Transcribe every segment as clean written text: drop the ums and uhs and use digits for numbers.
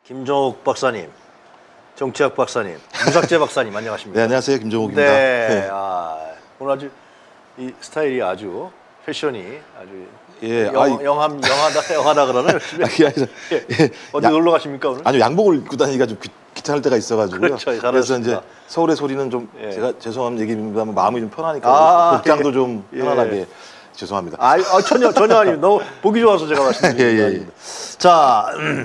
김종욱 박사님, 정치학 박사님, 무삭제 박사님 안녕하십니까? 네, 안녕하세요. 김종욱입니다. 네, 네. 오늘 아주 이 스타일이 아주 패션이 아주 예, 영하다 그러나요? 예. 어디 놀러 가십니까 오늘? 아니 양복을 입고 다니기가 좀 귀찮을 때가 있어가지고요. 그렇죠, 그래서 이제 서울의 소리는 좀 예. 제가 죄송한 얘기입니다만 마음이 좀 편하니까 복장도 좀 편안하게 죄송합니다. 전혀 아니에요. 너무 보기 좋아서 제가 말씀드립니다. 예. 자,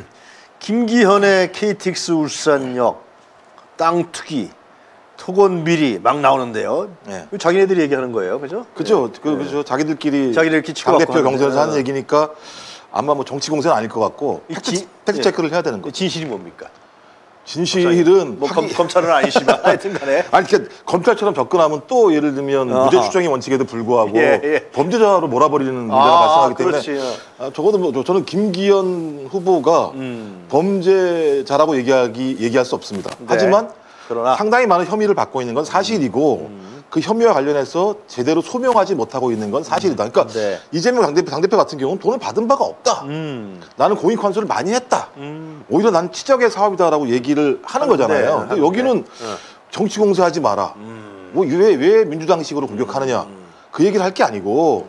김기현의 KTX 울산역 땅 투기 토건 비리 막 나오는데요. 네. 자기네들이 얘기하는 거예요, 그죠? 그죠? 그죠? 자기들끼리 치고 당대표 경선에서 하는 얘기니까 아마 뭐 정치 공세는 아닐 것 같고 팩트 체크를 해야 되는 거죠. 진실이 뭡니까? 진실은 뭐 검찰은 아니지만 하여튼간에 아니 그러니까 검찰처럼 접근하면 또 예를 들면 무죄 추정의 원칙에도 불구하고 범죄자로 몰아버리는 문제가 발생하기 때문에 적어도 뭐 저는 김기현 후보가 범죄자라고 얘기할 수 없습니다. 네. 하지만 그러나 상당히 많은 혐의를 받고 있는 건 사실이고 그 혐의와 관련해서 제대로 소명하지 못하고 있는 건 사실이다. 그러니까 이재명 당대표 같은 경우는 돈을 받은 바가 없다. 나는 공익 환수를 많이 했다. 오히려 난 치적의 사업이다라고 얘기를 하는 거잖아요. 근데 여기는 정치 공세하지 마라. 뭐 왜 민주당식으로 공격하느냐. 그 얘기를 할 게 아니고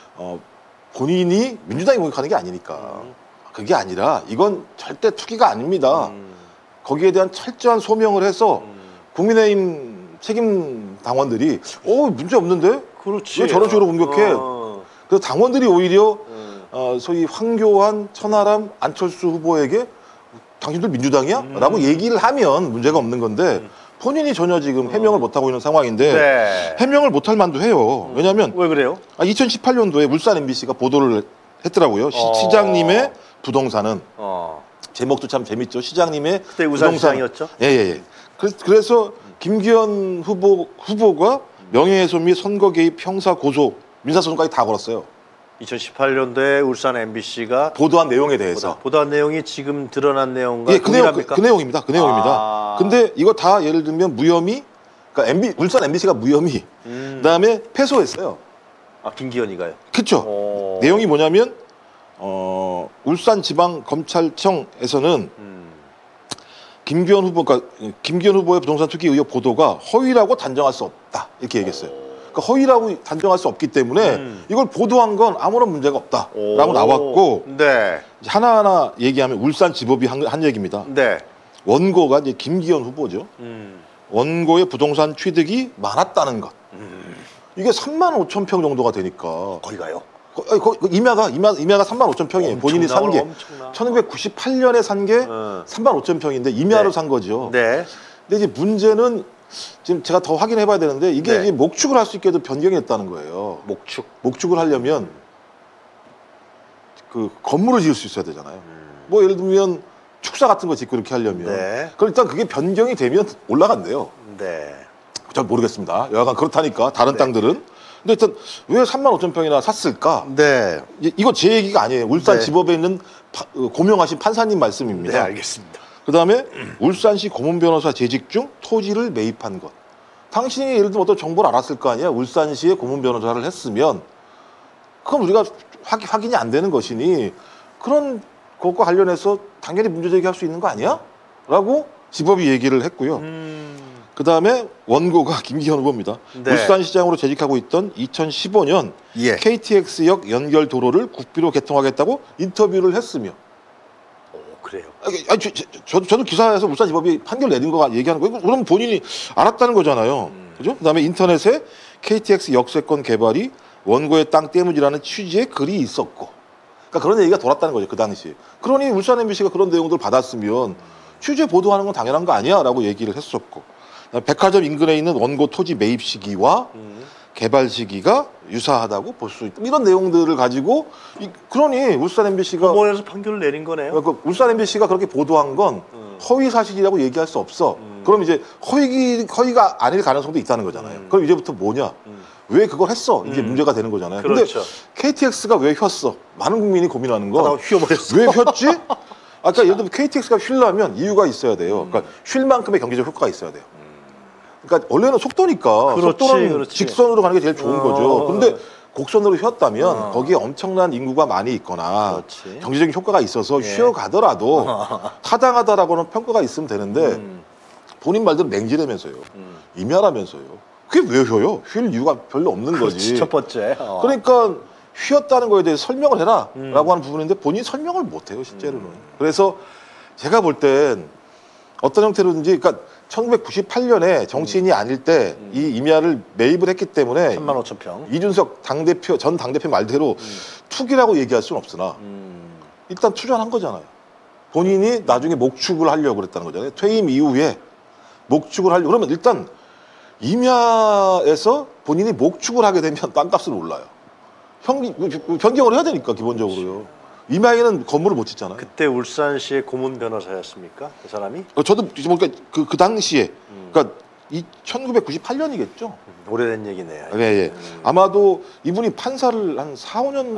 본인이 민주당이 공격하는 게 아니니까. 그게 아니라 이건 절대 투기가 아닙니다. 거기에 대한 철저한 소명을 해서 국민의힘 책임 당원들이 문제 없는데? 그렇지. 왜 저런 식으로 공격해? 그래서 당원들이 오히려 소위 황교안, 천하람, 안철수 후보에게 당신들 민주당이야? 라고 얘기를 하면 문제가 없는 건데 본인이 전혀 지금 해명을 못하고 있는 상황인데 해명을 못할 만도 해요. 왜냐하면 왜 그래요? 2018년도에 울산 MBC가 보도를 했더라고요. 시장님의 부동산은 제목도 참 재밌죠. 시장님의 그때 울산시장이었죠? 예. 그래서 김기현 후보가 명예훼손 및 선거 개입 형사 고소 민사소송까지 다 걸었어요. 2018년도에 울산 MBC가 보도한 내용에 대해서 보도한 내용이 지금 드러난 내용과 그 내용입니다. 그 내용입니다. 근데 이거 다 예를 들면 무혐의, 그러니까 울산 MBC가 무혐의, 그다음에 패소했어요. 김기현이가요? 그렇죠. 내용이 뭐냐면 울산지방검찰청에서는 김기현 후보의 부동산 투기 의혹 보도가 허위라고 단정할 수 없다 이렇게 얘기했어요. 그러니까 허위라고 단정할 수 없기 때문에 이걸 보도한 건 아무런 문제가 없다라고 나왔고 하나하나 얘기하면 울산지법이 한 얘기입니다. 원고가 이제 김기현 후보죠. 원고의 부동산 취득이 많았다는 것. 이게 3만 5천 평 정도가 되니까 거기 가요? 임야가 3만 5천 평이에요. 본인이 산 게 1998년에 산 게 3만 5천 평인데 임야로 산 거죠. 근데 이제 문제는 지금 제가 더 확인해봐야 되는데 이게 이제 목축을 할 수 있게도 변경이 됐다는 거예요. 목축을 하려면 그 건물을 지을 수 있어야 되잖아요. 뭐 예를 들면 축사 같은 거 짓고 이렇게 하려면 그럼 일단 그게 변경이 되면 올라간대요. 잘 모르겠습니다. 여하간 그렇다니까 다른 땅들은. 근데 일단 왜 3만 5천 평이나 샀을까? 이거 제 얘기가 아니에요. 울산지법에 있는 고명하신 판사님 말씀입니다. 알겠습니다. 그다음에 울산시 고문변호사 재직 중 토지를 매입한 것. 당신이 예를 들면 어떤 정보를 알았을 거 아니야. 울산시에 고문변호사를 했으면 그럼 우리가 확인이 안 되는 것이니 그런 것과 관련해서 당연히 문제제기할 수 있는 거 아니야? 라고 지법이 얘기를 했고요. 그다음에 원고가 김기현 후보입니다. 울산시장으로 재직하고 있던 2015년 KTX역 연결 도로를 국비로 개통하겠다고 인터뷰를 했으며 그래요? 저도 기사에서 울산지법이 판결 내린 거 얘기하는 거예요. 그럼 본인이 알았다는 거잖아요. 그죠? 그다음에 인터넷에 KTX 역세권 개발이 원고의 땅 때문이라는 취지의 글이 있었고 그러니까 그런 얘기가 돌았다는 거죠. 그 당시에. 그러니 울산 MBC가 그런 내용들을 받았으면 취재 보도하는 건 당연한 거 아니야? 라고 얘기를 했었고 백화점 인근에 있는 원고 토지 매입 시기와 개발 시기가 유사하다고 볼 수 있다. 이런 내용들을 가지고 그러니 울산 MBC가 법원에서 판결을 내린 거네요. 그러니까 울산 MBC가 그렇게 보도한 건 허위 사실이라고 얘기할 수 없어. 그럼 이제 허위가 아닐 가능성도 있다는 거잖아요. 그럼 이제부터 뭐냐? 왜 그걸 했어? 이게 문제가 되는 거잖아요. 근데 KTX가 왜 휘었어? 많은 국민이 고민하는 건 휘어버렸어. 왜 휘었지? 아까 예를 들면 KTX가 휘려면 이유가 있어야 돼요. 그러니까 쉴 만큼의 경제적 효과가 있어야 돼요. 그러니까 원래는 속도니까 속도는 직선으로 가는 게 제일 좋은 거죠. 근데 곡선으로 휘었다면 거기에 엄청난 인구가 많이 있거나 그렇지. 경제적인 효과가 있어서 예. 쉬어가더라도 타당하다라고는 평가가 있으면 되는데 본인 말대로 맹지라면서요. 임야라면서요. 그게 왜 휘어요? 휠 이유가 별로 없는 거지. 첫 번째. 그러니까 휘었다는 거에 대해 설명을 해라 라고 하는 부분인데 본인이 설명을 못해요 실제로는. 그래서 제가 볼 땐 어떤 형태로든지 그러니까 1998년에 정치인이 아닐 때 이 임야를 매입을 했기 때문에 35,000평. 이준석 당대표 전 당대표 말대로 투기라고 얘기할 수는 없으나 일단 투자를 한 거잖아요. 본인이 나중에 목축을 하려고 그랬다는 거잖아요. 퇴임 이후에 목축을 하려고 그러면 일단 임야에서 본인이 목축을 하게 되면 땅값은 올라요. 변경을 해야 되니까 기본적으로요. 임야에는 건물을 못 짓잖아요. 그때 울산시의 고문 변호사였습니까? 그 사람이? 저도 보니까 그 당시에 그러니까 1998년이겠죠. 오래된 얘기네요. 예, 예. 아마도 이분이 판사를 한 4, 5년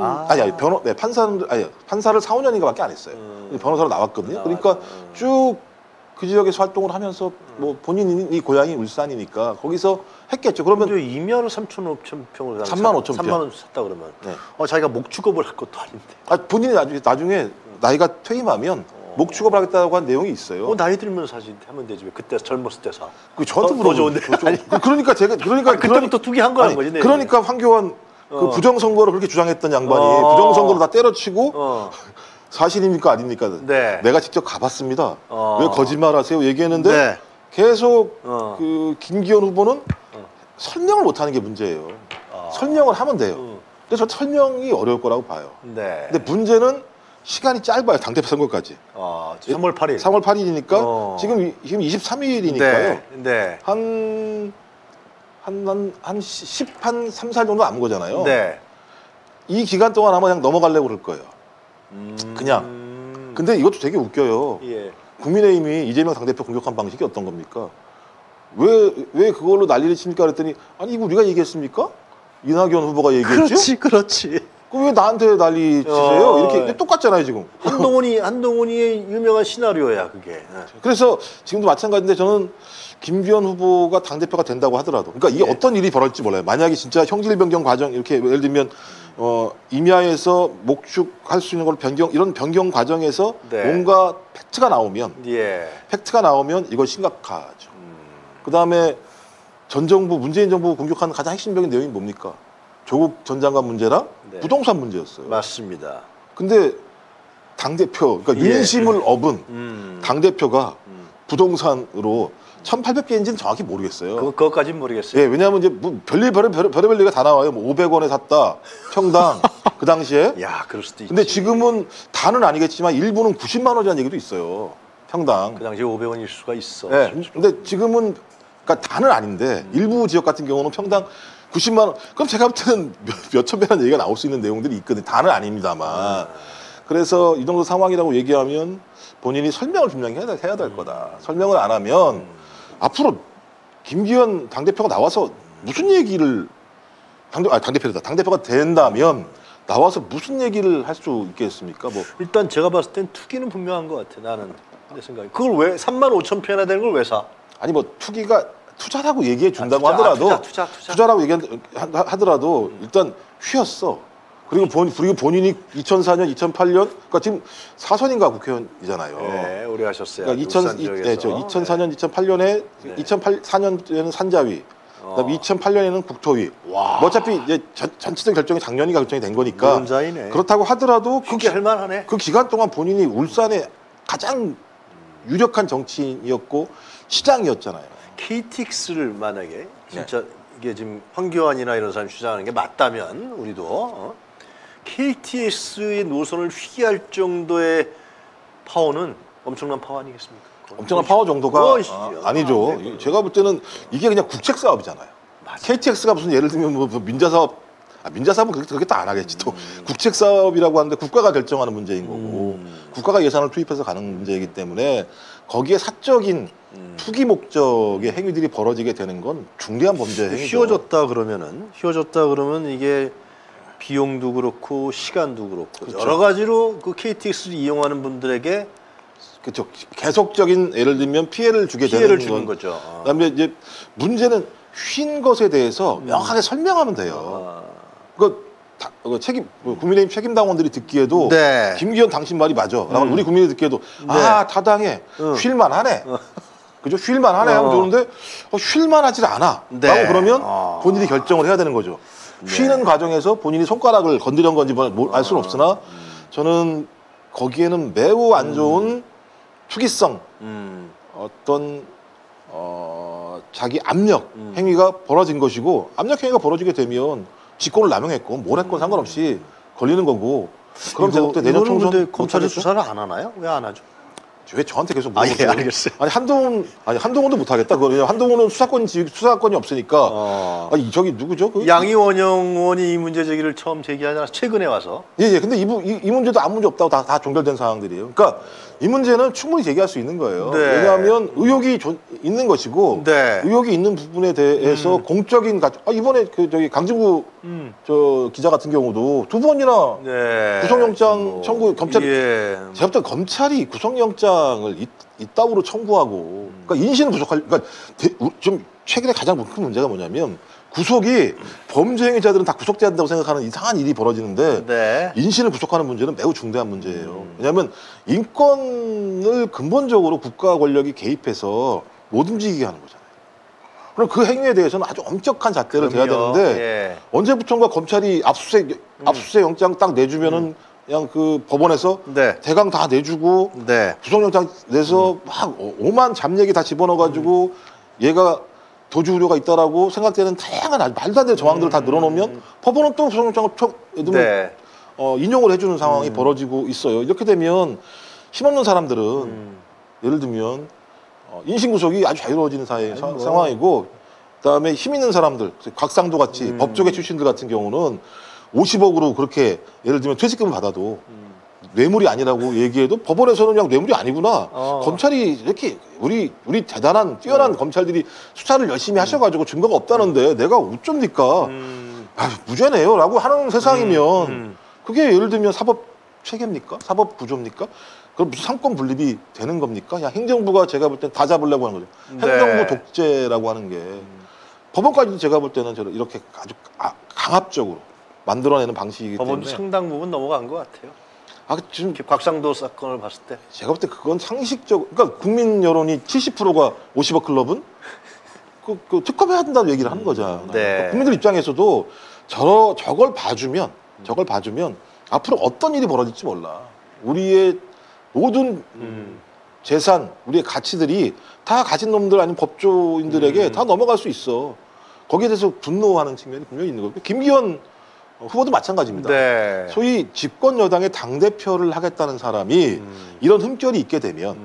판사를 4, 5년인가밖에 안 했어요. 변호사로 나왔거든요. 그러니까 쭉 그 지역에서 활동을 하면서 뭐 본인이 고향이 울산이니까 거기서 했겠죠. 그러면 임야를 3,500평을 35,000평. 3만 원 샀다 그러면 네. 자기가 목축업을 할 것도 아닌데. 본인이 나중에 나이가 퇴임하면 목축업을 하겠다고 한 내용이 있어요. 나이 들면 사실 하면 되지 왜 그때 젊었을 때 사. 그 저한테 더 좋은데. 그러니까 그때부터 투기한 거란 거지. 그러니까 황교안 그 부정선거를 그렇게 주장했던 양반이 부정선거로 다 때려치고 사실입니까 아닙니까? 네. 내가 직접 가봤습니다. 왜 거짓말하세요? 얘기했는데 네. 계속 그 김기현 후보는 설명을 못하는 게 문제예요. 설명을 하면 돼요. 근데 저 설명이 어려울 거라고 봐요. 네. 근데 문제는 시간이 짧아요. 당대표 선거까지. 3월 8일. 3월 8일이니까 지금 23일이니까요. 네. 네. 한 3, 4일 정도 남은 거잖아요. 네. 이 기간 동안 아마 그냥 넘어가려고 그럴 거예요. 그냥. 근데 이것도 되게 웃겨요. 예. 국민의힘이 이재명 당대표 공격한 방식이 어떤 겁니까? 왜 그걸로 난리를 칩니까? 그랬더니 아니 이거 우리가 얘기했습니까? 이낙연 후보가 얘기했죠? 그렇지. 그럼 왜 나한테 난리 치세요? 이렇게 똑같잖아요 지금. 한동훈의 유명한 시나리오야 그게. 그래서 지금도 마찬가지인데 저는 김기현 후보가 당대표가 된다고 하더라도 그러니까 이게 어떤 일이 벌어질지 몰라요. 만약에 진짜 형질 변경 과정 이렇게 예를 들면 임야에서 목축할 수 있는 걸 이런 변경 과정에서 뭔가 팩트가 나오면 이건 심각하죠. 그다음에 전 정부 문재인 정부 공격하는 가장 핵심적인 내용이 뭡니까? 조국 전 장관 문제랑 부동산 문제였어요. 맞습니다. 근데 당대표 그러니까 민심을 업은 당대표가 부동산으로 1,800개인지는 정확히 모르겠어요. 그것까지는 모르겠어요. 예, 왜냐하면 이제 뭐 별의별 얘기가 다 나와요. 뭐 500원에 샀다, 평당 그 당시에. 야, 그럴 수도 있지. 근데 지금은 다는 아니겠지만 일부는 90만 원이라는 얘기도 있어요. 평당. 그 당시에 500원일 수가 있어. 예. 근데 지금은 그러니까 다는 아닌데 일부 지역 같은 경우는 평당 90만 원. 그럼 제가 볼 때는 몇천 배라는 얘기가 나올 수 있는 내용들이 있거든요. 다는 아닙니다만. 그래서 이 정도 상황이라고 얘기하면 본인이 설명을 분명히 해야 될 거다. 설명을 안 하면 앞으로 김기현 당대표가 나와서 무슨 얘기를 당대표가 된다면 나와서 무슨 얘기를 할 수 있겠습니까? 뭐 일단 제가 봤을 땐 투기는 분명한 것 같아. 나는 내 생각에. 그걸 왜 35,000평이나 되는 걸 왜 사? 아니 뭐 투자라고 얘기해 준다고 하더라도 투자라고 하더라도 일단 휘었어. 그리고 본인이 2004년, 2008년, 그러니까 지금 4선인가 국회의원이잖아요. 네, 오래 하셨어요. 그러니까 2004년, 2008년에 2004년에는 산자위, 그다음에 2008년에는 국토위. 뭐 어차피 이제 전체적 결정이 작년인가 결정이 된 거니까. 노른자이네. 그렇다고 하더라도 할만하네. 그 기간 동안 본인이 울산의 가장 유력한 정치인이었고 시장이었잖아요. KTX를 만약에 진짜 이게 지금 황교안이나 이런 사람이 주장하는 게 맞다면 우리도 KTX의 노선을 휘할 정도의 파워는 엄청난 파워 아니겠습니까? 엄청난 파워 정도가 아니죠. 제가 볼 때는 이게 그냥 국책 사업이잖아요. KTX가 무슨 예를 들면 뭐 민자사업, 민자사업은 그렇게 안 하겠지 또. 국책 사업이라고 하는데 국가가 결정하는 문제인 거고 국가가 예산을 투입해서 가는 문제이기 때문에 거기에 사적인 투기 목적의 행위들이 벌어지게 되는 건 중대한 범죄 행위죠. 휘어졌다 그러면 이게 비용도 그렇고 시간도 그렇고 그렇죠. 여러 가지로 그 KTX를 이용하는 분들에게 그렇죠. 계속적인 예를 들면 피해를 주게 피해를 되는 주는 거죠. 그다음에 이제 문제는 휜 것에 대해서 명확하게 설명하면 돼요. 그 국민의힘 책임당원들이 듣기에도 네. 김기현 당신 말이 맞아. 우리 국민이 듣기에도 아 타당해. 쉴만하네. 그죠? 쉴만하네 하면 좋은데 쉴만하지 않아. 네. 라고 그러면 본인이 결정을 해야 되는 거죠. 쉬는 과정에서 본인이 손가락을 건드린 건지 알 수는 없으나 저는 거기에는 매우 안 좋은 투기성 어떤 자기 압력 행위가 벌어진 것이고 압력 행위가 벌어지게 되면 직권을 남용했고 뭘 했건 상관없이 걸리는 거고 그럼 제가 그때 내년 총선 검찰이 수사를 안 하나요? 왜 안 하죠? 왜 저한테 계속 물어보세요? 예, 알겠어요. 아니 한동훈도 못하겠다. 한동훈은 수사권이 없으니까. 아니 저기 누구죠? 양이원영 의원이 이 문제 제기를 처음 제기하지 않아서 최근에 와서. 예. 근데 이 문제도 아무 문제 없다고 다 종결된 상황들이에요. 그러니까 이 문제는 충분히 제기할 수 있는 거예요. 네. 왜냐하면 의혹이 있는 것이고 네. 의혹이 있는 부분에 대해서 공적인 이번에 저기 강진구 기자 같은 경우도 2번이나 네. 구속영장 청구 검찰이 제가 볼 때 검찰이 구속영장을 이따구로 청구하고 그러니까 인신을 그러니까 좀 최근에 가장 큰 문제가 뭐냐면 구속이 범죄 행위자들은 다 구속돼야 한다고 생각하는 이상한 일이 벌어지는데 네. 인신을 구속하는 문제는 매우 중대한 문제예요. 왜냐하면 인권을 근본적으로 국가 권력이 개입해서 못 움직이게 하는 거잖아요. 그럼 그 행위에 대해서는 아주 엄격한 잣대를 대야 되는데 예. 언제부턴가 검찰이 압수수색 영장 딱 내주면은 그냥 그 법원에서 네. 대강 다 내주고 네. 구속영장 내서 막 오만 잡얘기 다 집어넣어가지고 얘가 도주 우려가 있다라고 생각되는 다양한 말도 안 되는 정황들을 다 늘어놓으면 법원은 또 구속영장을 네. 인용을 해주는 상황이 벌어지고 있어요. 이렇게 되면 힘없는 사람들은 예를 들면 인신구속이 아주 자유로워지는 상황이고 그다음에 힘 있는 사람들 곽상도 같이 법조계 출신들 같은 경우는 50억으로 그렇게 예를 들면 퇴직금을 받아도 뇌물이 아니라고 얘기해도 법원에서는 그냥 뇌물이 아니구나. 검찰이 이렇게 우리 대단한 뛰어난 검찰들이 수사를 열심히 하셔가지고 증거가 없다는데 내가 어쩝니까? 무죄네요 라고 하는 세상이면 그게 예를 들면 사법 체계입니까? 사법 구조입니까? 그럼 무슨 상권 분립이 되는 겁니까? 야, 행정부가 제가 볼 땐 다 잡으려고 하는 거죠. 네. 행정부 독재라고 하는 게 법원까지도 제가 볼 때는 저는 이렇게 아주 강압적으로 만들어내는 방식이기 때문에 법원도 상당 부분 넘어간 것 같아요. 지금 곽상도 사건을 봤을 때 제가 볼 때 그건 상식적. 그러니까 국민 여론이 70%가 50억 클럽은 그 특검해야 된다는 얘기를 하는 거잖아요. 네. 그러니까 국민들 입장에서도 저걸 봐주면 앞으로 어떤 일이 벌어질지 몰라. 우리의 모든 재산, 우리의 가치들이 다 가진 놈들 아니면 법조인들에게 다 넘어갈 수 있어. 거기에 대해서 분노하는 측면이 분명히 있는 거고 김기현 후보도 마찬가지입니다. 네. 소위 집권 여당의 당대표를 하겠다는 사람이 이런 흠결이 있게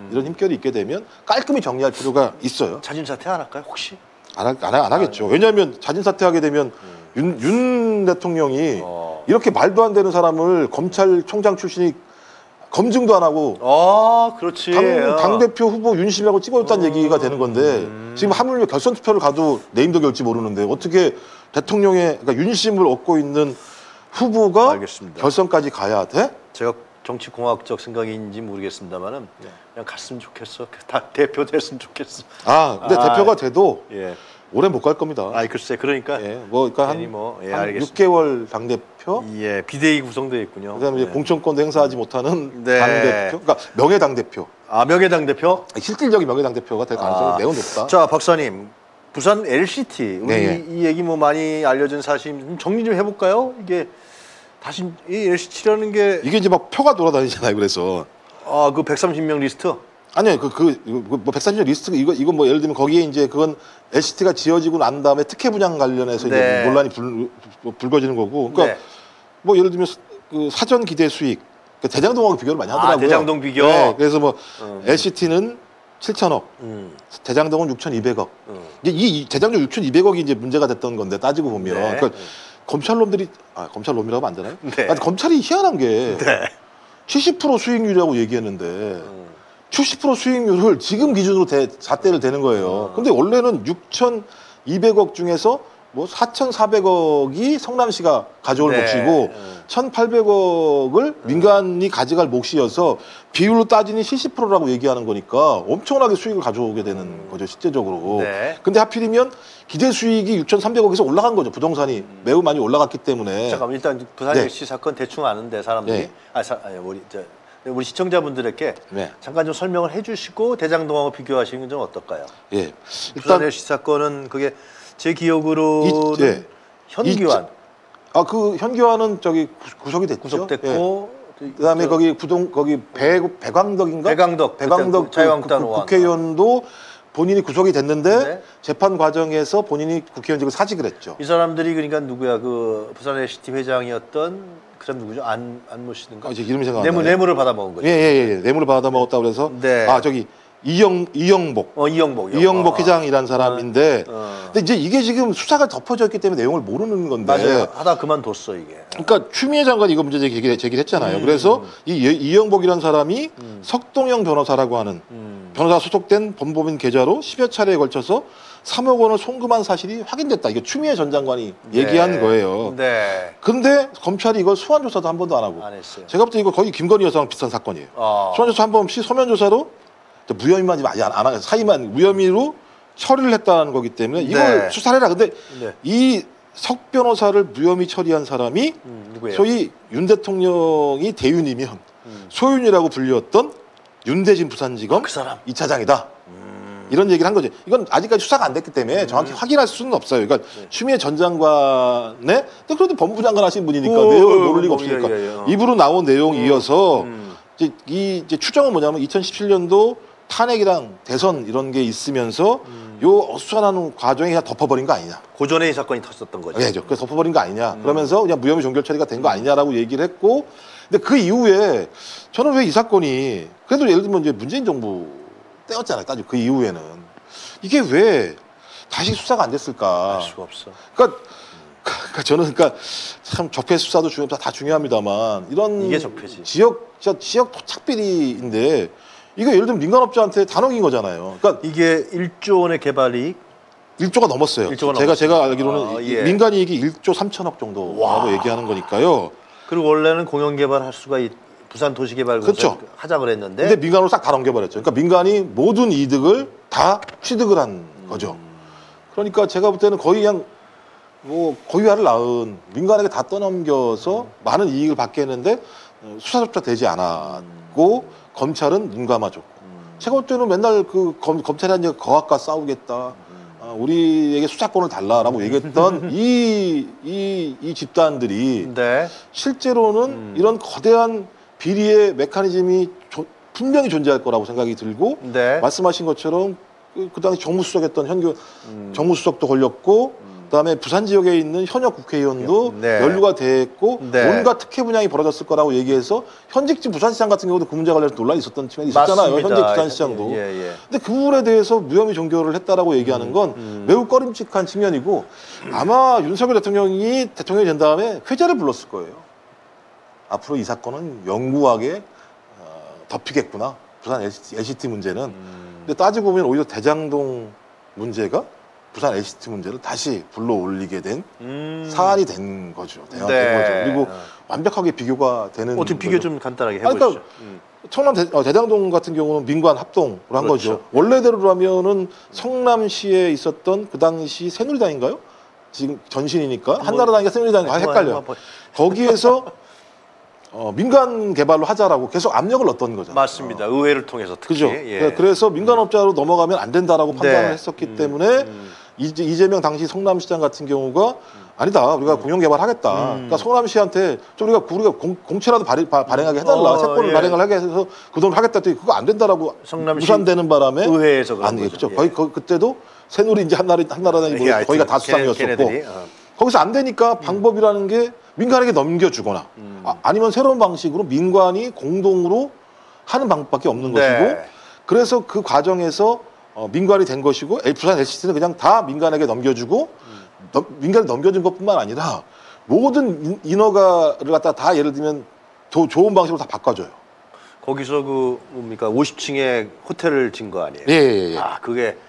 되면 깔끔히 정리할 필요가 있어요. 자진 사퇴 안 할까요 혹시? 안 하겠죠. 왜냐하면 자진 사퇴하게 되면 윤 대통령이 이렇게 말도 안 되는 사람을 검찰총장 출신이 검증도 안 하고 그렇지. 당대표 후보 윤심이라고 찍어줬다는 얘기가 되는 건데 지금 하물며 결선 투표를 가도 내임도 결지 모르는데 어떻게 대통령의 그러니까 윤심을 얻고 있는 후보가 알겠습니다. 결선까지 가야 돼? 제가 정치공학적 생각인지 모르겠습니다만은 그냥 갔으면 좋겠어. 다 대표 됐으면 좋겠어. 근데 대표가 돼도 예. 오래 못 갈 겁니다. 글쎄 그러니까. 예, 그러니까 한 알겠습니다. 6개월 당대표. 예, 비대위 구성되어 있군요. 그다음에 이제 공천권도 행사하지 못하는 네. 당대표. 그러니까 명예당대표. 명예당대표? 실질적인 명예당대표가 될 가능성이 매우 높다. 자, 박사님. 부산 LCT. 우리 네. 이 얘기 많이 알려진 사실 좀 정리 좀 해볼까요? 이게 다시 이 LCT라는 게 이게 이제 막 표가 돌아다니잖아요. 그래서 그 130명 리스트? 아니요, 뭐 130명 리스트 이거 뭐 예를 들면 거기에 이제 그건 LCT가 지어지고 난 다음에 특혜 분양 관련해서 네. 이제 논란이 불거지는 거고. 그러니까 뭐 예를 들면 그 사전 기대 수익, 그러니까 대장동하고 비교를 많이 하더라고요. 대장동 비교. 네, 그래서 뭐 LCT는 7천억, 대장동은 6,200억. 이제 이 대장동 6,200억이 이제 문제가 됐던 건데 따지고 보면 네. 그러니까 검찰놈들이 검찰놈이라고 하면 안 되나요? 네. 검찰이 희한한 게 70% 수익률이라고 얘기했는데 70% 수익률을 지금 기준으로 잣대를 대는 거예요. 근데 원래는 6,200억 중에서 뭐 4,400억이 성남시가 가져올 네. 몫이고 1,800억을 민간이 가져갈 몫이어서 비율로 따지니 70%라고 얘기하는 거니까 엄청나게 수익을 가져오게 되는 거죠, 실제적으로. 네. 근데 하필이면 기대 수익이 6,300억에서 올라간 거죠. 부동산이 매우 많이 올라갔기 때문에. 잠깐만 일단 부산역시 사건 대충 아는데 사람들이 네. 우리 시청자분들에게 네. 잠깐 좀 설명을 해주시고 대장동하고 비교하시는 건 좀 어떨까요? 예. 부산역시 사건은 그게 제 기억으로는 예. 현기환 그 현기환은 저기 구속이 됐죠. 구속됐고 그다음에 거기 배광덕인가? 배광덕 자유한국당 의원. 국회의원도 본인이 구속이 됐는데 네. 재판 과정에서 본인이 국회의원직을 사직을 했죠. 이 사람들이 그러니까 누구야? 그 부산 LCT 회장이었던 그 사람 누구죠? 안모 씨인가? 이제 이름이 생각 안 나요. 뇌물을 받아 먹은 거죠. 예. 뇌물을 받아 먹었다고 그래서 네. 저기 이영복 이영복 회장이란 사람인데 근데 이제 이게 지금 수사가 덮어져 있기 때문에 내용을 모르는 건데 맞아요. 하다 그만뒀어 이게. 그러니까 추미애 장관이 이거 문제 제기했잖아요. 그래서 이영복이라는 사람이 석동영 변호사라고 하는 변호사 소속된 법무법인 계좌로 10여 차례에 걸쳐서 3억 원을 송금한 사실이 확인됐다. 이거 추미애 전 장관이 얘기한 거예요. 네. 근데 검찰이 이걸 소환 조사도 한 번도 안 하고. 안 했어요. 제가 볼 때 이거 거의 김건희 여사랑 비슷한 사건이에요. 소환 조사 한 번 없이 서면 조사로 무혐의만 안 하고 사이만 무혐의로 처리를 했다는 거기 때문에 이걸 네. 수사를 해라. 근데 네. 이 석 변호사를 무혐의 처리한 사람이 누구예요? 소위 윤 대통령이 대윤이면 소윤이라고 불렸던 윤대진 부산지검 그 사람. 2차장이다. 이런 얘기를 한 거죠. 이건 아직까지 수사가 안 됐기 때문에 정확히 확인할 수는 없어요. 그러니까 추미애 전 장관의 근데 그래도 법무부 장관 하신 분이니까 내용을 모를 리가 없으니까 입으로 나온 내용이 이어서 이제 추정은 뭐냐면 2017년도 탄핵이랑 대선 이런 게 있으면서 요 수사하는 과정에 그냥 덮어버린 거 아니냐. 고전에 이 사건이 터졌던 거죠. 네, 그래서 덮어버린 거 아니냐. 그러면서 그냥 무혐의 종결 처리가 된 거 아니냐라고 얘기를 했고, 근데 그 이후에 저는 왜 이 사건이 그래도 예를 들면 이제 문재인 정부 때였잖아요. 따지고 그 이후에는 이게 왜 다시 수사가 안 됐을까? 알 수가 없어. 그러니까 저는 참 적폐 수사도 다 중요합니다만 이런 이게 적폐지. 지역 토착 비리인데. 이거 예를 들면 민간업자한테 다 넘긴 거잖아요. 그러니까 이게 1조 원의 개발이익 1조가 넘었어요. 1조가 제가 알기로는 예. 민간 이익이 1조 3천억 정도라고 얘기하는 거니까요. 그리고 원래는 공영 개발할 수가 부산 도시개발공사 그렇죠. 하자 그랬는데 근데 민간으로 싹 다 넘겨버렸죠. 그러니까 민간이 모든 이득을 다 취득을 한 거죠. 그러니까 제가 볼 때는 거의 그냥 뭐 고유화를 낳은 민간에게 다 떠넘겨서 많은 이익을 받게 했는데 수사조차 되지 않았고 검찰은 눈 감아줬고 제가 볼 때는 맨날 검찰이 한 거학과 싸우겠다. 우리에게 수사권을 달라라고 얘기했던 이 집단들이 네. 실제로는 이런 거대한 비리의 메커니즘이 분명히 존재할 거라고 생각이 들고 네. 말씀하신 것처럼 그 당시 정무수석했던 정무수석도 걸렸고 그다음에 부산 지역에 있는 현역 국회의원도 네. 연루가 됐고 네. 온갖 특혜 분양이 벌어졌을 거라고 얘기해서 현직지 부산시장 같은 경우도 그 문제 관련해서 논란이 있었던 측면이 있었잖아요. 맞습니다. 현직 부산시장도. 예. 근데 그 부분에 대해서 무혐의 종결을 했다라고 얘기하는 건 매우 꺼림칙한 측면이고 아마 윤석열 대통령이 된 다음에 회자를 불렀을 거예요. 앞으로 이 사건은 영구하게 덮이겠구나. 부산 LCT 문제는. 근데 따지고 보면 오히려 대장동 문제가 부산 LCT 문제를 다시 불러올리게 된 사안이 된 거죠. 된 거죠. 그리고 완벽하게 비교가 되는 어떻게 비교 거죠. 좀 간단하게 해보시죠. 그러니까 청남 대장동 같은 경우는 민관 합동으로 한 그렇죠. 거죠. 원래대로라면은 성남시에 있었던 그 당시 새누리당인가요? 지금 전신이니까 한나라당인가 새누리당인가 헷갈려. 거기에서 민간 개발로 하자라고 계속 압력을 넣었던 거잖아요. 맞습니다. 의회를 통해서 특히. 그죠. 예. 그래서 민간업자로 넘어가면 안 된다라고 판단을 네. 했었기 때문에 이재명 당시 성남시장 같은 경우가 아니다. 우리가 공영개발하겠다. 그러니까 성남시한테 좀 우리가 공채라도 발행하게 해달라. 채권을 예. 발행을 하게 해서 그 돈을 하겠다 했더니 그거 안 된다라고 성남시 무산되는 바람에 의회에서 그런 거죠. 그렇죠. 예. 거의 그때도 새누리 이제 한나라당이 거기가 다수당이었었고 거기서 안 되니까 방법이라는 게 민간에게 넘겨주거나 아니면 새로운 방식으로 민간이 공동으로 하는 방법밖에 없는 네. 것이고 그래서 그 과정에서 민간이 된 것이고 부산 LCT는 그냥 다 민간에게 넘겨주고 민간에 넘겨준 것뿐만 아니라 모든 인허가를 갖다 다 예를 들면 좋은 방식으로 다 바꿔줘요. 거기서 뭡니까 50층에 호텔을 진 거 아니에요? 예. 아 그게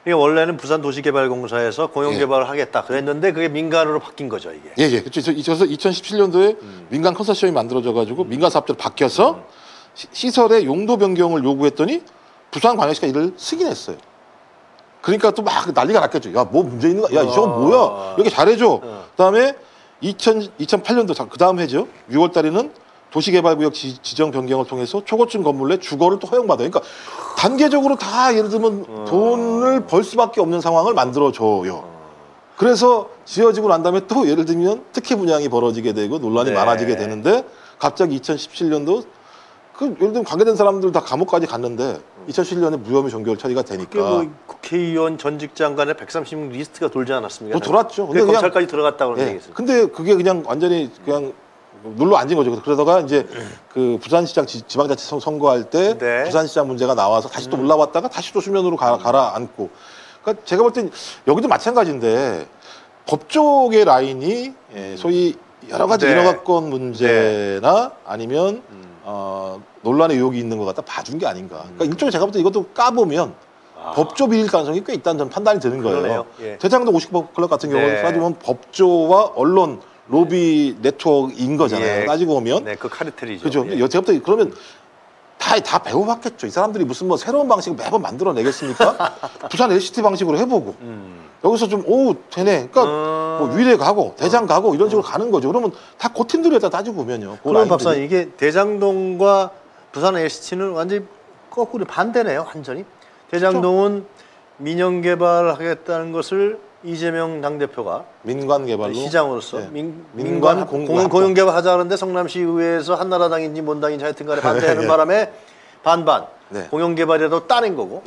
그러니까 원래는 부산도시개발공사에서 공영개발을 하겠다 그랬는데 그게 민간으로 바뀐 거죠, 이게. 예. 그렇죠. 2017년도에 민간 컨소시엄이 만들어져가지고 민간 사업자로 바뀌어서 시설의 용도 변경을 요구했더니 부산광역시가 이를 승인했어요. 그러니까 또 막 난리가 났겠죠. 야, 뭐 문제 있는 거야? 야, 저거 뭐야? 이렇게 잘해줘. 그다음에 2008년도 그 다음 해죠. 6월 달에는 도시개발구역 지정 변경을 통해서 초고층 건물 내 주거를 또 허용받아요. 그러니까 단계적으로 다 예를 들면 돈을 벌 수밖에 없는 상황을 만들어줘요. 그래서 지어지고 난 다음에 또 예를 들면 특혜 분양이 벌어지게 되고 논란이 많아지게 되는데 갑자기 2017년도 그 예를 들면 관계된 사람들 다 감옥까지 갔는데 2017년에 무혐의 종결 처리가 되니까. 뭐 국회의원 전직 장관의 130명 리스트가 돌지 않았습니까? 뭐 돌았죠. 근데 검찰까지 들어갔다고 그런 얘기 있어요. 근데 그게 그냥 완전히 그냥 눌러 앉은 거죠. 그러다가 이제 그 부산시장 지방자치 선거할 때 부산시장 문제가 나와서 다시 또 올라왔다가 다시 또 수면으로 가라앉고. 그러니까 제가 볼 땐 여기도 마찬가지인데 법조계 라인이 소위 여러 가지 인허가권 문제나 아니면 논란의 의혹이 있는 것 같다 봐준 게 아닌가. 그러니까 일종의 제가 볼 때 이것도 까보면 법조 비릴 가능성이 꽤 있다는 저는 판단이 드는 거예요. 대장동 50번 클럽 같은 경우는 따지면 법조와 언론 로비 네트워크인 거잖아요. 따지고 보면. 네, 그 카르텔이죠. 그죠. 제가 볼 때 그러면 다 배워봤겠죠. 이 사람들이 무슨 뭐 새로운 방식을 매번 만들어내겠습니까? 부산 LCT 방식으로 해보고 여기서 좀 되네. 그러니까 뭐 위례 가고 대장 가고 이런 식으로 가는 거죠. 그러면 다 그 팀들에다 따지고 보면요. 그럼 박사님 이게 대장동과 부산 LCT는 완전히 거꾸로 반대네요. 완전히. 대장동은 민영 개발하겠다는 것을 이재명 당대표가 민관 개발로 시장으로서 민관 공영 개발하자 그러는데 성남시 의회에서 한나라당인지 뭔 당인지 하여튼 간에 반대하는 바람에 반반 공영 개발이라도 따낸 거고.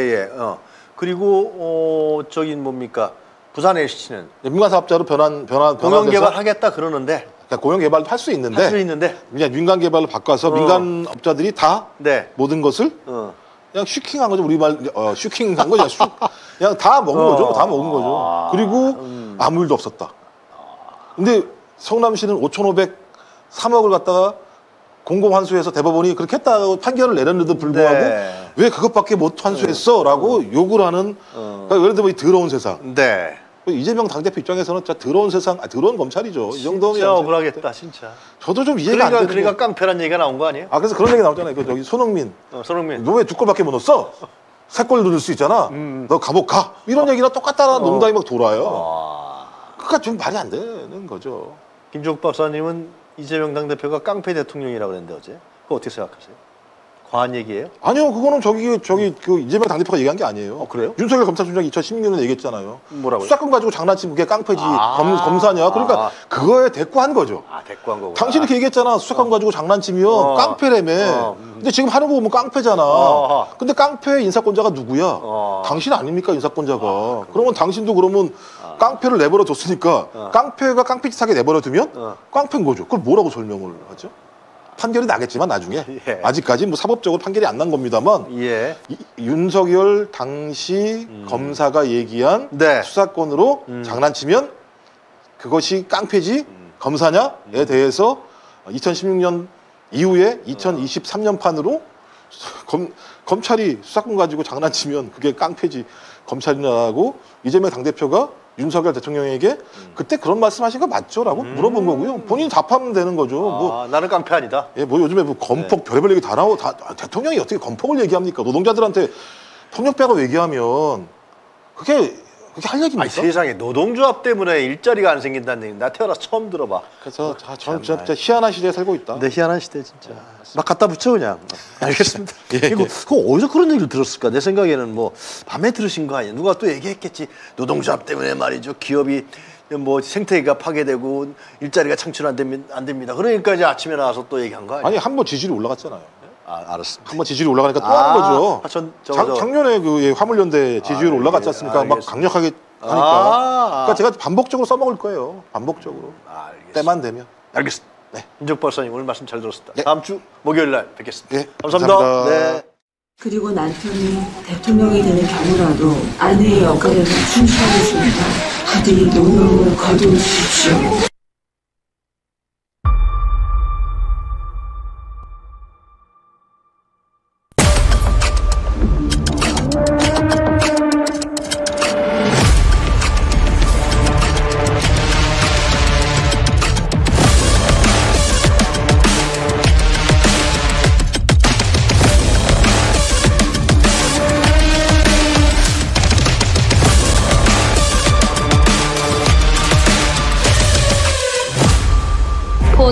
그리고 저기 뭡니까? 부산 LCT는 민간 사업자로 변환 공영 개발하겠다 그러는데 그러니까 공영 개발도 할 수 있는데 그냥 민간 개발로 바꿔서 민간 업자들이 다 모든 것을 그냥 슈킹한 거죠. 우리말 슈킹한 거죠. 그냥 다 먹은 거죠. 다 먹은 거죠. 그리고 아무 일도 없었다. 근데 성남시는 5,503억을 갖다가 공공환수해서 대법원이 그렇게 했다고 판결을 내렸는데도 불구하고 왜 그것밖에 못 환수했어? 라고 욕을 하는 그러니까 예를 들면 이 더러운 세상. 이재명 당대표 입장에서는 진짜 더러운 세상, 더러운 검찰이죠. 이 정도면 진짜 억울하겠다, 진짜. 저도 좀 이해가 안 되는. 그러니까 깡패란 얘기가 나온 거 아니에요? 그래서 그런 얘기 나오잖아요. 저기 손흥민. 너 왜 2골밖에 못 넣었어? 3골 넣을 수 있잖아. 너 감옥 가. 이런 얘기랑 똑같다는 농담이 막 돌아요. 그러니까 좀 말이 안 되는 거죠. 김종국 박사님은 이재명 당대표가 깡패 대통령이라고 그랬는데 어제. 그거 어떻게 생각하세요? 과한 얘기예요? 아니요, 그거는 그 이재명 당대표가 얘기한 게 아니에요. 그래요? 윤석열 검찰총장이 2016년에 얘기했잖아요. 뭐라고요? 수사권 가지고 장난치면 그게 깡패지 검사냐. 그러니까 그거에 대꾸한 거죠. 대꾸한 거구나. 당신이 그 얘기했잖아. 수사권 가지고 장난치면 깡패라며. 근데 지금 하는 거 보면 깡패잖아. 근데 깡패 인사권자가 누구야? 당신 아닙니까 인사권자가. 그러면 당신도 그러면 깡패를 내버려 뒀으니까 깡패가 깡패짓하게 내버려 두면 깡패인 거죠. 그걸 뭐라고 설명을 하죠? 판결이 나겠지만 나중에 아직까지 뭐 사법적으로 판결이 안 난 겁니다만 윤석열 당시 검사가 얘기한 수사권으로 장난치면 그것이 깡패지 검사냐에 대해서 2016년 이후에 2023년 판으로 검찰이 수사권 가지고 장난치면 그게 깡패지 검찰이냐고 이재명 당대표가 윤석열 대통령에게 그때 그런 말씀하신 거 맞죠? 라고 물어본 거고요. 본인이 답하면 되는 거죠. 나는 깡패 아니다. 뭐 요즘에 뭐 건폭 별의별 얘기 다 나오고 대통령이 어떻게 건폭을 얘기합니까? 노동자들한테 폭력배가 얘기하면 그게 할 얘기입니까? 세상에 노동조합 때문에 일자리가 안 생긴다는 얘기 나 태어나서 처음 들어봐. 그래서 저는 진짜 희한한 시대에 살고 있다. 네, 희한한 시대 진짜. 막 갖다 붙여 그냥. 알겠습니다. 그거 어디서 그런 얘기를 들었을까? 내 생각에는 뭐 밤에 들으신 거 아니야? 누가 또 얘기했겠지. 노동조합 때문에 말이죠. 기업이 뭐 생태계가 파괴되고 일자리가 창출 안 됩니다. 그러니까 이제 아침에 나와서 또 얘기한 거 아니야? 아니 한 번 지지율이 올라갔잖아요. 알았습니다. 한번 지지율이 올라가니까 또 하는 거죠. 작년에 그 화물연대 지지율 올라갔지 않습니까? 막 강력하게 하니까. 그러니까 제가 반복적으로 써먹을 거예요. 반복적으로. 때만 되면. 알겠습니다. 김종국 박사님 오늘 말씀 잘 들었습니다. 네. 다음 주 목요일 날 뵙겠습니다. 감사합니다. 네. 그리고 남편이 대통령이 되는 경우라도 아내의 역할에는 충실하겠습니다. 부디 노력을 거두십시오.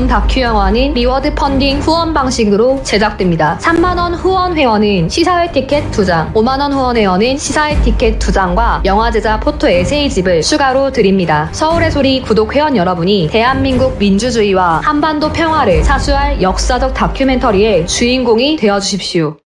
다큐 영화는 리워드 펀딩 후원 방식으로 제작됩니다. 3만원 후원 회원은 시사회 티켓 2장, 5만원 후원 회원은 시사회 티켓 2장과 영화 제작 포토 에세이집을 추가로 드립니다. 서울의 소리 구독 회원 여러분이 대한민국 민주주의와 한반도 평화를 사수할 역사적 다큐멘터리의 주인공이 되어주십시오.